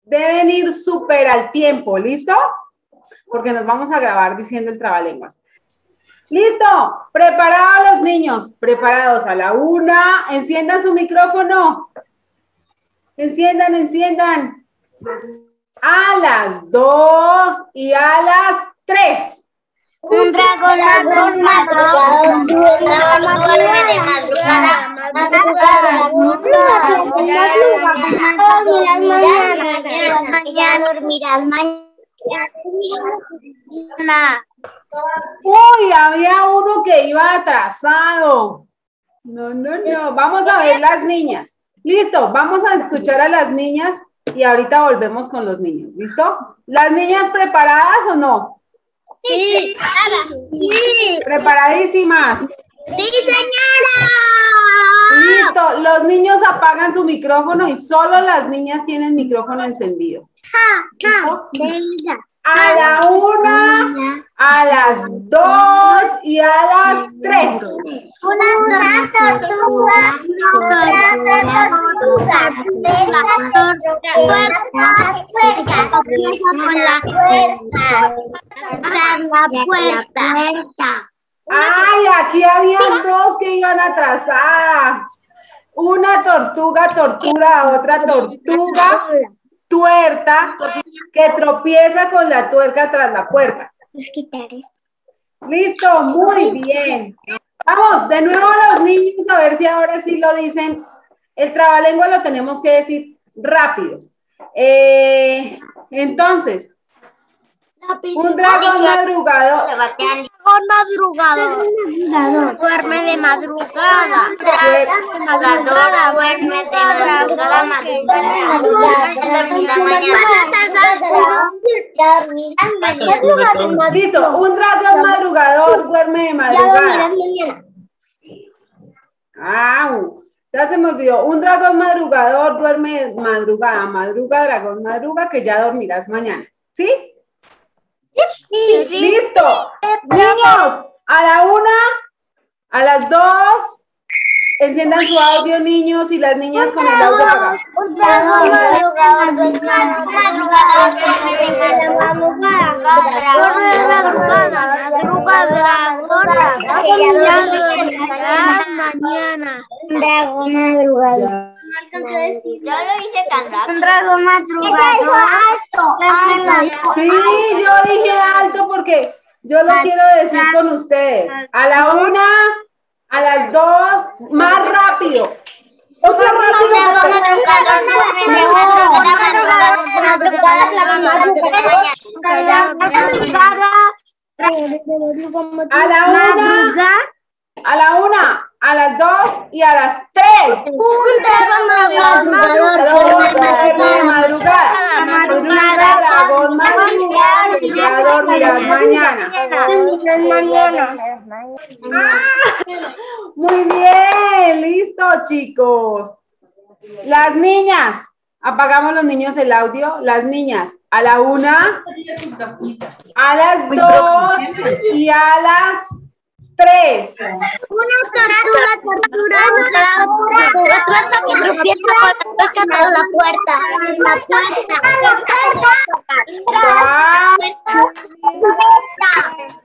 Deben ir súper al tiempo, ¿listo? Porque nos vamos a grabar diciendo el trabalenguas. ¡Listo! Preparados los niños, preparados a la 1, enciendan su micrófono. Enciendan. A las 2 y a las 3. Un dragón madrugador duerme de madrugada. Dormirás mañana. Uy, había uno que iba atrasado. No. Vamos a ver las niñas. Listo, vamos a escuchar a las niñas y ahorita volvemos con los niños. ¿Listo? ¿Las niñas preparadas o no? Sí. ¿Preparadísimas? Sí, señora. Listo, los niños apagan su micrófono y solo las niñas tienen micrófono encendido. ¿Listo? A la 1, a las 2 y a las 3. Una tortuga. Puerta. Ay, aquí habían dos que iban atrasadas. Una tortuga tortura a otra tortuga tuerta que tropieza con la tuerca tras la puerta. Listo, muy bien. Vamos, de nuevo los niños, a ver si ahora sí lo dicen. El trabalengua lo tenemos que decir rápido. Entonces, un dragón madrugador. Duerme de madrugada. Duerme de madrugada. Listo, un dragón madrugador duerme de madrugada. Ya se me olvidó. Un dragón madrugador duerme de madrugada. Madruga, dragón, madruga, que ya dormirás mañana. ¿Sí? Sí. ¡Listo! Niños, a la 1, a las 2, enciendan su audio, niños, y las niñas con el audio apagado. Un dragón madrugador duerme de madrugada. Mañana. Un dragón madrugador. No alcanzé a decir. Yo lo hice tan rápido. Un dragón madrugador. Sí, yo dije alto porque yo lo quiero decir con ustedes. A la 1, a las 2, más rápido. Otro rápido. A la 1, a las 2 y a las 3. Un dragón madrugada. Dragón madrugada. Ya dormirás mañana. Muy bien, listo, chicos. Las niñas, apagamos los niños el audio. Las niñas, a la 1, a las 2 y a las 3. Una tortuga que tropieza con la puerta tras la puerta.